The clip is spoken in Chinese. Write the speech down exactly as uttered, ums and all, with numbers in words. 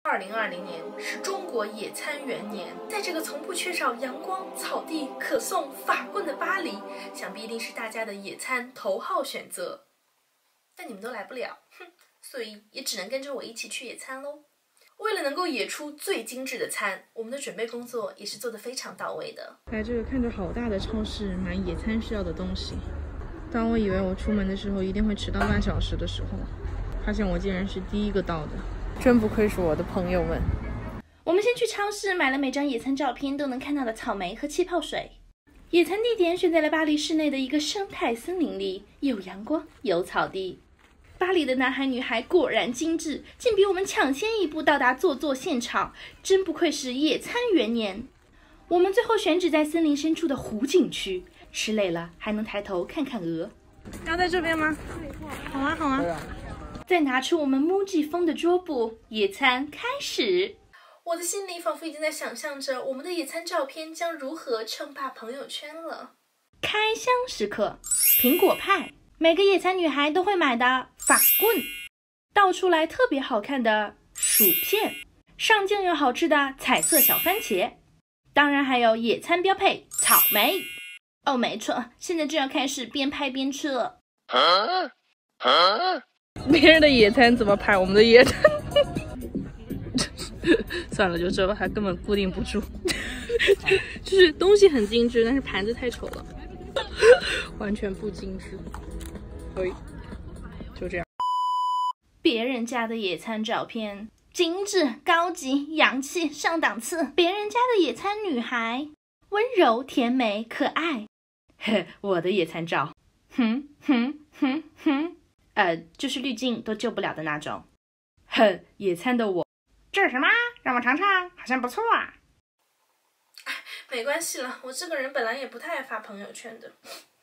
二零二零年是中国野餐元年，在这个从不缺少阳光、草地、可送法棍的巴黎，想必一定是大家的野餐头号选择。但你们都来不了，哼，所以也只能跟着我一起去野餐喽。为了能够野出最精致的餐，我们的准备工作也是做得非常到位的。 来这个看着好大的超市买野餐需要的东西。当我以为我出门的时候一定会迟到半小时的时候，发现我竟然是第一个到的，真不愧是我的朋友们。 我们先去超市买了每张野餐照片都能看到的草莓和气泡水。野餐地点选在了巴黎市内的一个生态森林里，有阳光，有草地。巴黎的男孩女孩果然精致，竟比我们抢先一步到达坐坐现场，真不愧是野餐元年。我们最后选址在森林深处的湖景区，吃累了还能抬头看看鹅。 要在这边吗？好啊，好啊。 再拿出我们 Muji 风的桌布，野餐开始。我的心里仿佛已经在想象着我们的野餐照片将如何称霸朋友圈了。开箱时刻，苹果派，每个野餐女孩都会买的法棍，倒出来特别好看的薯片，上镜又好吃的彩色小番茄，当然还有野餐标配草莓。哦，没错，现在就要开始边拍边吃了。啊啊别人的野餐怎么拍我们的野餐？算了，就这吧，它根本固定不住。就是东西很精致，但是盘子太丑了，完全不精致。所以就这样。 别人家的野餐照片，精致、高级、洋气、上档次；别人家的野餐女孩，温柔、甜美、可爱。呵，我的野餐照，哼哼哼哼。呃，就是滤镜都救不了的那种。哼，野餐的我，这是什么？让我尝尝，好像不错啊。没关系了，我这个人本来也不太爱发朋友圈的。